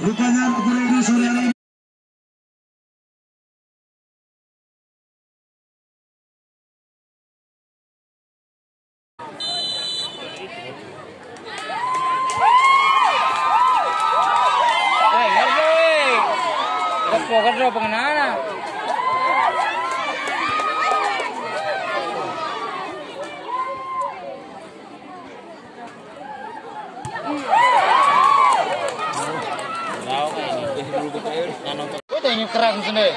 Rupanya Puredi sore hari ini. Poker pengenana. Itu yang keren sendiri.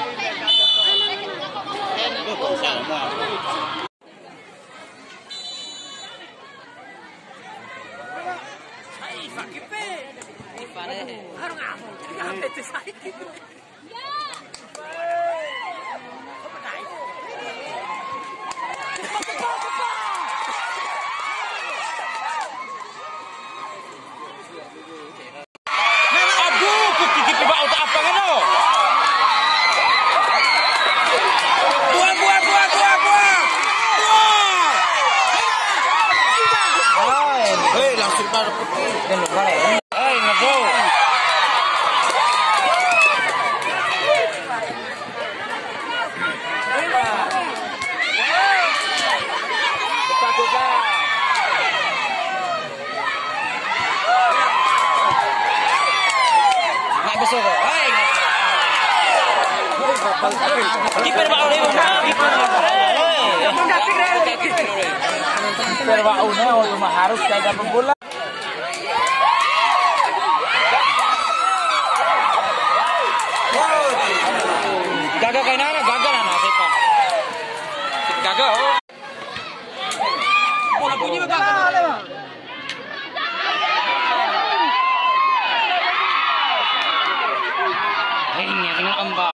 Kiper bau ni, kiper bau ni, cuma harus jaga pembola. Gagal kain mana? Gagal anak sepan. Gagal. Bola bunyi gagal. Ini kena embak.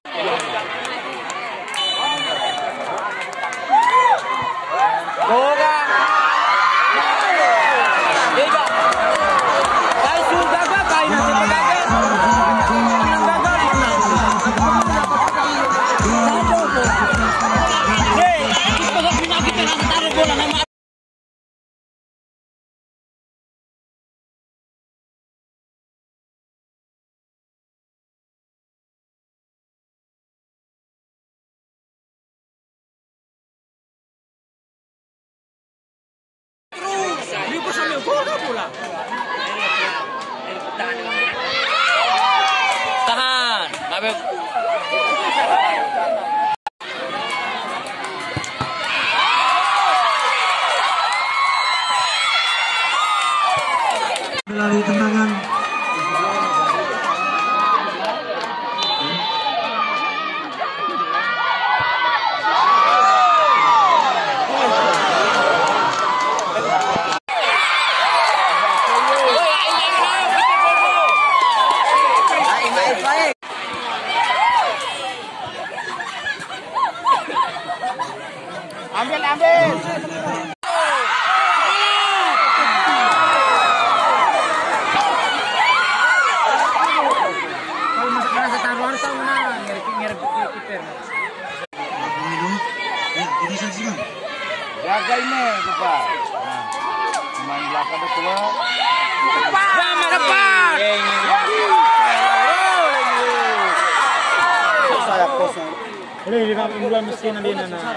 Boga. Ega. Kai sudah gagal ini gagal. Tahan, Mabek. Melalui tendangan Ambil. Kalau masuk taruhan tahu mana ngerep kiper. ya kita saksikan. Jaga ini, Bapak. Nah, main belakang betul. Depan. Saya kosong. Boleh di bulan mesin nanti nana.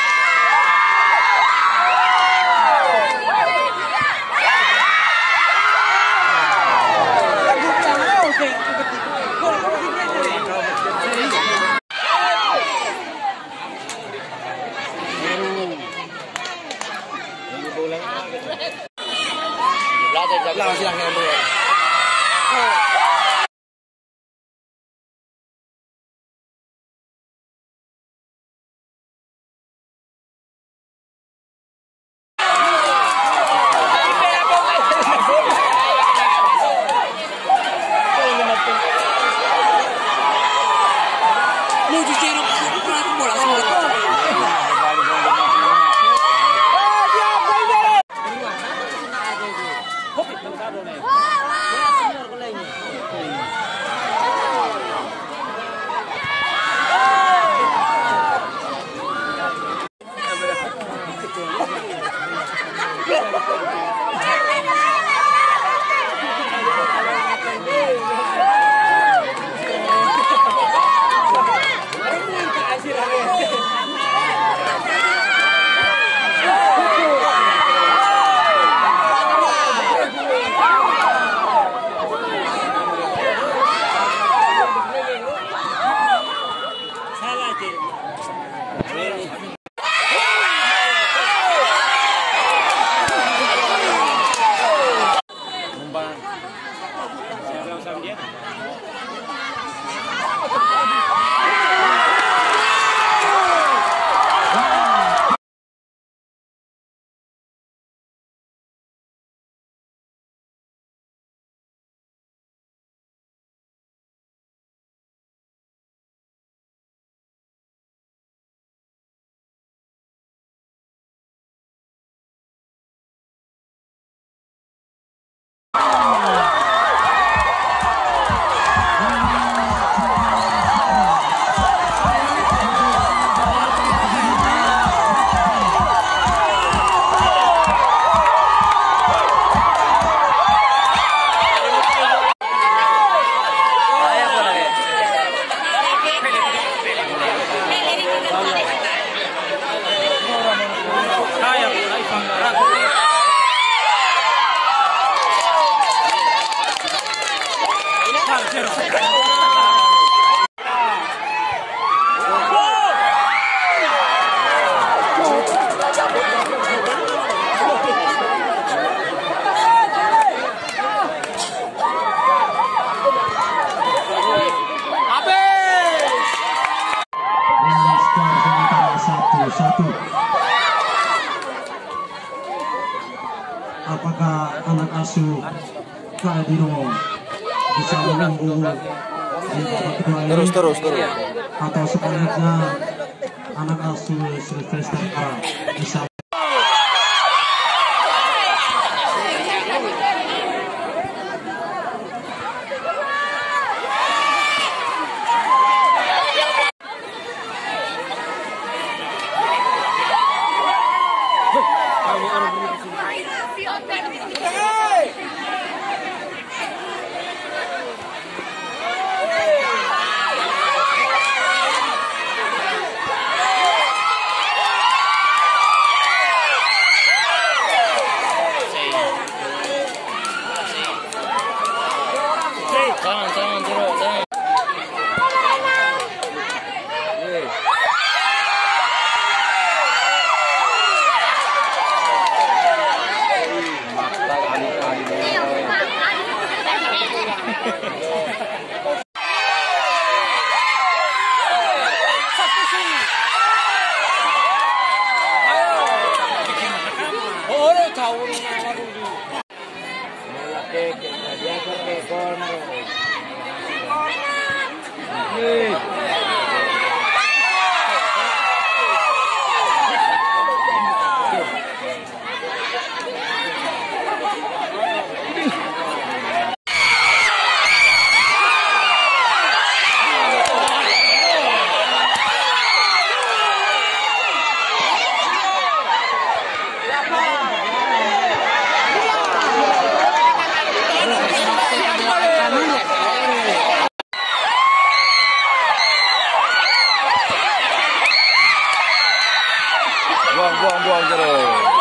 Silahkan dulu. Hopi, Satu. Apakah anak asuh Kak Dino bisa menunggu di babak kedua ini? Terus. Atau sebaliknya anak asuh Sylvester K bisa buang terus.